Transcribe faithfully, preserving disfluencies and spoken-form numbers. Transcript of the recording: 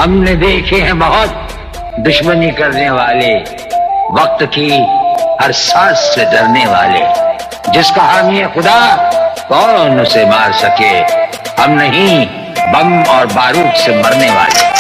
हमने देखे हैं बहुत दुश्मनी करने वाले, वक्त की हर सांस से डरने वाले। जिसका हामी है खुदा कौन उसे मार सके, हम नहीं बम और बारूद से मरने वाले।